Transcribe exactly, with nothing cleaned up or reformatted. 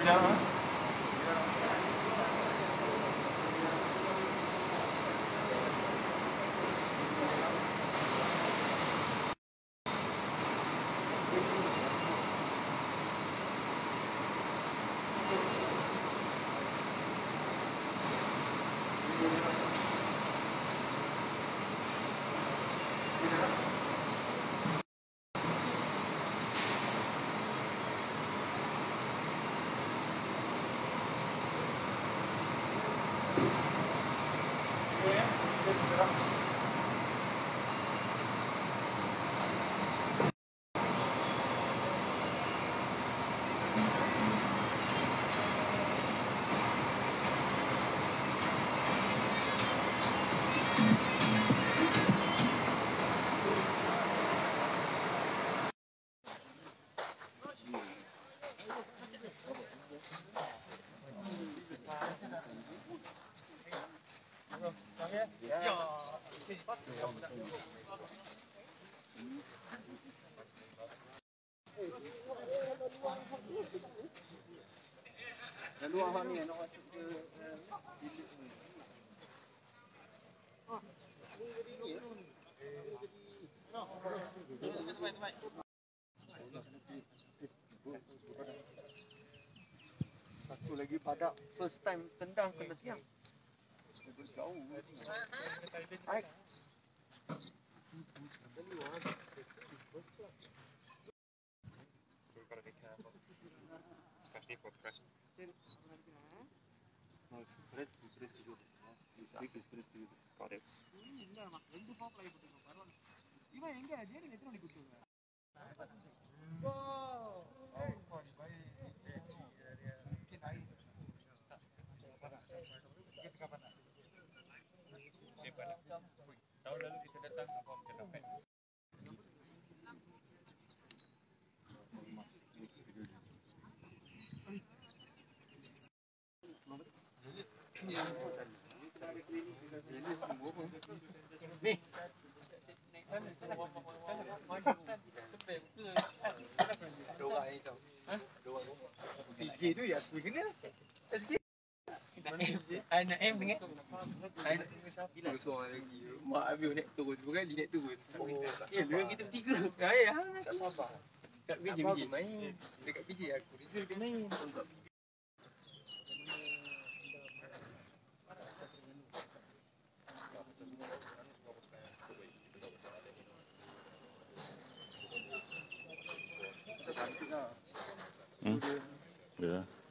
Lalu awak ni nak masuk ke bilik ni. Satu lagi padak first time tendang kena tiang. Jauh. Baik. Especially for fresh. No, stress, stress juga. Speak stress juga. Got it. இவன் எங்க ஜேடி எத்தனை மணிக்கு கொடுத்தாங்க? Siapa nak? Tahun lalu kita datang apa macam dapat? Ni. Dua ni tau. Dua. D J tu ya aku kena. Sikit. Anak M dengan anak bila seorang lagi. Mak Abil naik turun dua kali naik turun. Eh, dua kita bertiga. Ya, Tak sabar. kat B J B J main. Dekat B J aku Rizal dia main. Hmm. Ya.